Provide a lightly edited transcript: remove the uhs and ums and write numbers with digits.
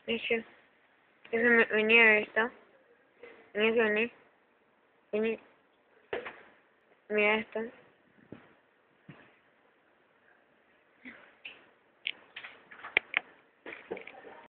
Eso, venía esto. Venía que venir. Venir. Mira esto.